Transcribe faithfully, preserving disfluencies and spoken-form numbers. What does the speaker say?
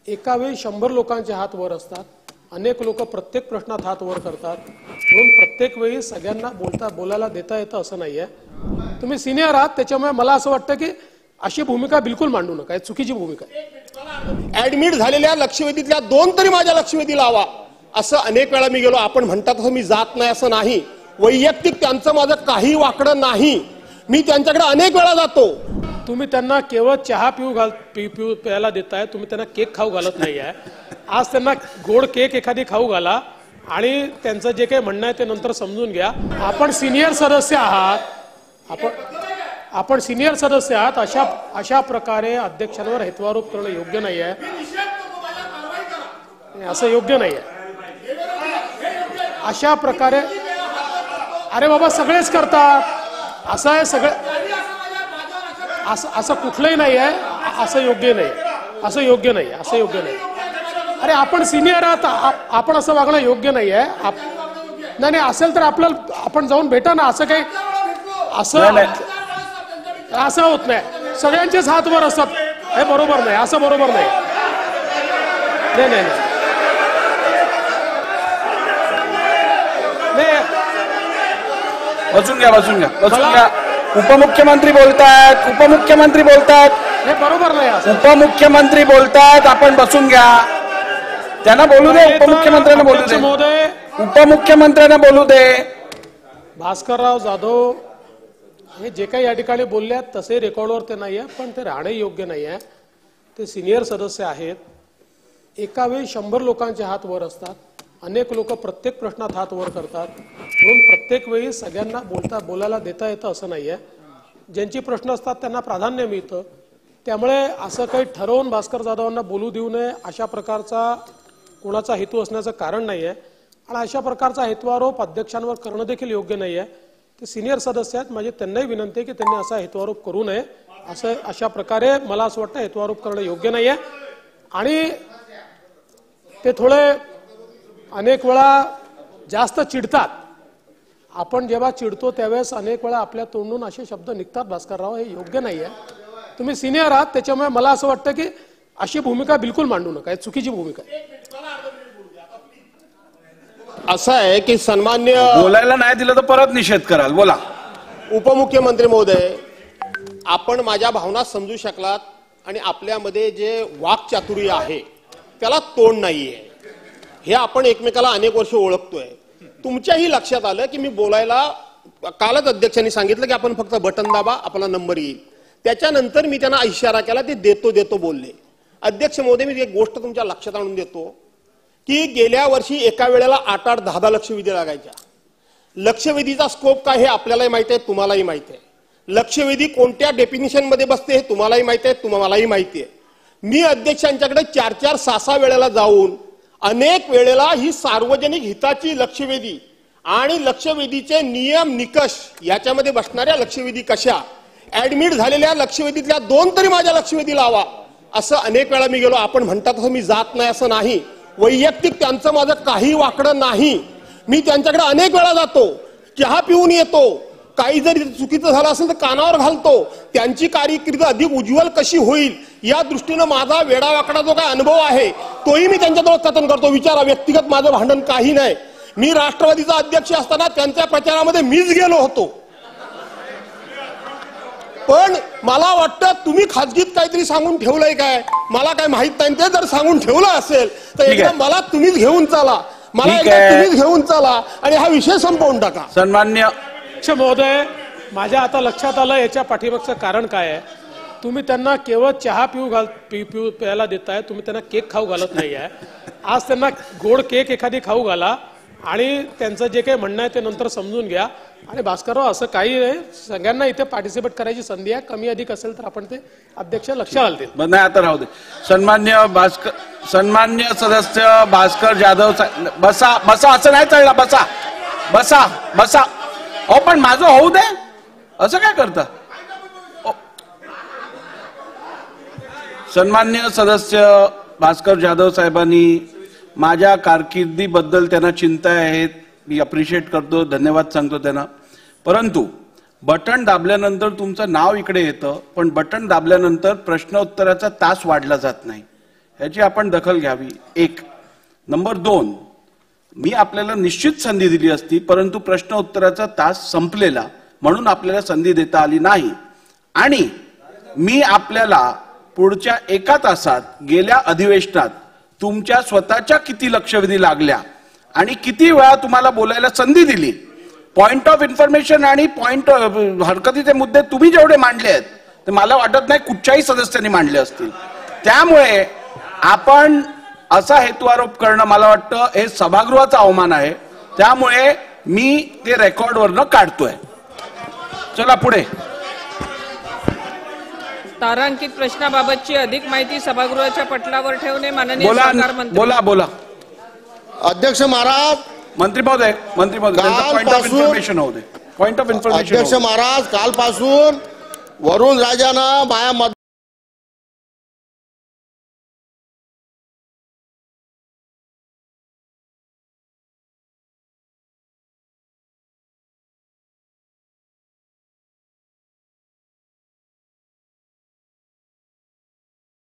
एका वेळी शंभर लोकांचे हात वर असतात, अनेक लोक प्रत्येक प्रश्नात हात वर करतात, म्हणून प्रत्येक वेळी सगळ्यांना बोलता बोलायला देता येतं असं नाहीये. तुम्ही सिनियर आहात, त्याच्यामुळे मला असं वाटतं की अशी भूमिका बिलकुल मांडू नका, ही चुकीची भूमिका आहे. ऍडमिट झालेल्या लक्षवेधीतल्या दोन तरी माझ्या लक्षवेधी लावा असं अनेक वेळा मी गेलो. आपण म्हणतात तसं मी जात नाही असं नाही, वैयक्तिक त्यांचं माझं काही वाकडं नाही, मी त्यांच्याकडे अनेक वेळा जातो. तुम्ही त्यांना केवळ चहा पिऊ घाल पिऊ पिऊ प्यायला देताय, तुम्ही त्यांना केक खाऊ घालत नाही आहे. आज त्यांना गोड केक एखादी खाऊ घाला आणि त्यांचं जे काही म्हणणं आहे ते नंतर समजून घ्या. आपण सिनियर सदस्य आहात, आपण आपण सिनियर सदस्य आहात, अशा अशा प्रकारे अध्यक्षांवर हेतवारोप करणं योग्य नाही आहे, असं योग्य नाही आहे. अशा प्रकारे अरे बाबा सगळेच करतात, असं आहे सगळं, असं असं कुठलंही नाही आहे, असं योग्य नाही, असं योग्य नाही, असं योग्य नाही. अरे आपण सिनियर आहात, आपण असं वागणं योग्य नाही आहे. नाही नाही असेल तर आपल्याला आपण जाऊन भेटा ना, असं काही असं असं होत नाही. सगळ्यांचेच हात वर असतात, हे बरोबर नाही, असं बरोबर नाही. नाही नाही बसून घ्या बसून घ्या बसून घ्या. उपमुख्यमंत्री बोलतायत, उपमुख्यमंत्री बोलतायत, हे बरोबर नाही. उपमुख्यमंत्री बोलतायत, आपण बसून घ्या. त्यांना बोलू दे, उपमुख्यमंत्र्यांना बोलू दे, महोदय उपमुख्यमंत्र्यांना बोलू दे. भास्करराव जाधव हे जे काही या ठिकाणी बोलले आहेत तसे रेकॉर्डवर ते नाही आहे, पण ते राहणे योग्य नाही आहे. ते सिनियर सदस्य आहेत, एका वेळी शंभर लोकांचे हात वर असतात, अनेक लोक प्रत्येक प्रश्नात हात वर करतात, म्हणून प्रत्येक वेळी सगळ्यांना बोलता बोलायला देता येतं असं नाही आहे. ज्यांची प्रश्न असतात त्यांना प्राधान्य मिळतं, त्यामुळे असं काही ठरवून भास्कर जाधवांना बोलू देऊ नये अशा प्रकारचा कोणाचा हेतू असण्याचं कारण नाही आहे. आणि अशा प्रकारचा हेतुआरोप अध्यक्षांवर करणं देखील योग्य नाही आहे. ते सिनियर सदस्य आहेत, माझी त्यांनाही विनंती आहे की त्यांनी असा हेतुआरोप करू नये. असं अशा प्रकारे मला असं वाटतं हेतुआरोप करणं योग्य नाही आहे. आणि ते थोडे अनेक वेळा जास्त चिडतात. आपण जेव्हा चिडतो त्यावेळेस अनेक वेळा आपल्या तोंडून असे शब्द निघतात भास्करराव, हे योग्य नाही आहे. तुम्ही सिनियर आहात, त्याच्यामुळे मला असं वाटतं की अशी भूमिका बिलकुल मांडू नका, ही चुकीची भूमिका आहे. असं आहे की सन्मान्य बोलायला नाही दिलं तर परत निषेध कराल. बोला. उपमुख्यमंत्री महोदय, आपण माझ्या भावना समजू शकलात आणि आपल्यामध्ये जे वाक्चातुर्य आहे त्याला तोंड नाहीये, हे आपण एकमेकाला अनेक वर्ष ओळखतोय. तुमच्याही लक्षात आलं की मी बोलायला कालच अध्यक्षांनी सांगितलं की आपण फक्त बटन दाबा आपला नंबर येईल. त्याच्यानंतर मी त्यांना इशारा केला, ते देतो देतो बोलले. अध्यक्ष महोदय, मी एक गोष्ट तुमच्या लक्षात आणून देतो की गेल्या वर्षी एका वेळेला आठ आठ दहा दहा लक्षवेधी लागायच्या. लक्षवेधीचा स्कोप काय हे आपल्यालाही माहिती आहे, तुम्हालाही माहिती आहे. लक्षवेधी कोणत्या डेफिनिशन मध्ये बसते हे तुम्हालाही माहिती आहे, तुम्हालाही माहिती आहे. मी अध्यक्षांच्याकडे चार चार सहा सहा वेळेला जाऊन अनेक वेळेला ही सार्वजनिक हिताची लक्षवेधी आणि लक्षवेधीचे नियम निकष याच्यामध्ये बसणाऱ्या लक्षवेधी कशा, ऍडमिट झालेल्या लक्षवेधीतल्या दोन तरी माझ्या लक्षवेधी लावा असं अनेक वेळा मी गेलो. आपण म्हणतात तसं मी जात नाही असं नाही, वैयक्तिक त्यांचं माझं काही वाकडं नाही, मी त्यांच्याकडे अनेक वेळा जातो, चहा पिऊन येतो, काही जरी चुकीचं झालं असेल तर कानावर घालतो. त्यांची कारकीर्द अधिक उज्ज्वल कशी होईल या दृष्टीनं माझा वेडावाकडा जो काय अनुभव आहे तोही मी त्यांच्याजवळ कथन करतो. विचारा, व्यक्तिगत माझं भांडण काही नाही. मी राष्ट्रवादीचा अध्यक्ष असताना त्यांच्या प्रचारामध्ये मीच गेलो होतो, पण मला वाटतं तुम्ही खाजगीत काहीतरी सांगून ठेवलंय काय, मला काय माहित नाही. ते जर सांगून ठेवलं असेल तर एकदा मला तुम्हीच घेऊन चला, मला एकदा तुम्हीच घेऊन चला आणि हा विषय संपवून टाका. सन्मान्य महोदय, माझ्या आता लक्षात आलं याच्या पाठीमागचं कारण काय आहे. तुम्ही त्यांना केवळ चहा पिऊ घाल पिऊ पिऊ प्यायला देताय, तुम्ही त्यांना केक खाऊ घालत नाही आहे. आज त्यांना गोड केक एखादी खाऊ घाला आणि त्यांचं जे काही म्हणणं आहे ते नंतर समजून घ्या. आणि भास्करराव, असं काही नाही, सगळ्यांना इथे पार्टिसिपेट करायची संधी आहे. कमी अधिक असेल तर आपण ते अध्यक्ष लक्षात घालतील. नाही, आता राहू दे. सन्मान्य भास्कर सन्मान्य सदस्य भास्कर जाधव, बसा बसा, असं नाही चालला, बसा बसा बसा. अहो पण माझं होऊ दे, असं काय करता. सन्मान्य सदस्य भास्कर जाधव साहेबांनी माझ्या कारकिर्दीबद्दल त्यांना चिंता आहेत, मी अप्रिशिएट करतो, धन्यवाद सांगतो त्यांना. परंतु बटन दाबल्यानंतर तुमचं नाव इकडे येतं, पण बटन दाबल्यानंतर प्रश्नोत्तराचा तास वाढला जात नाही. ह्याची आपण दखल घ्यावी. एक. नंबर दोन, मी आपल्याला निश्चित संधी दिली असती, परंतु प्रश्न उत्तराचा तास संपलेला म्हणून आपल्याला संधी देता आली नाही. आणि मी आपल्याला पुढच्या एका तासात गेल्या अधिवेशनात तुमच्या स्वतःच्या किती लक्षवेधी लागल्या आणि किती वेळा तुम्हाला बोलायला संधी दिली, पॉइंट ऑफ इन्फॉर्मेशन आणि पॉइंट हरकतीचे मुद्दे तुम्ही जेवढे मांडले आहेत ते मला वाटत नाही कुठच्याही सदस्यांनी मांडले असतील. त्यामुळे आपण असा हेतुआरोप करणं मला वाटतं हे सभागृहाचा अवमान आहे. त्यामुळे मी ते रेकॉर्डवरनं काढतोय. चला पुढे. तारांकित प्रश्नाबाबतची अधिक माहिती सभागृहाच्या पटलावर ठेवणे. माननीय बोला सहकार मंत्री. बोला बोला अध्यक्ष महाराज, मंत्री महोदय मंत्री महोदय पॉइंट ऑफ कालपासून- इन्फॉर्मेशन होऊ दे. पॉइंट ऑफ इन्फॉर्मेशन अध्यक्ष महाराज, कालपासून वरुण राजानं माया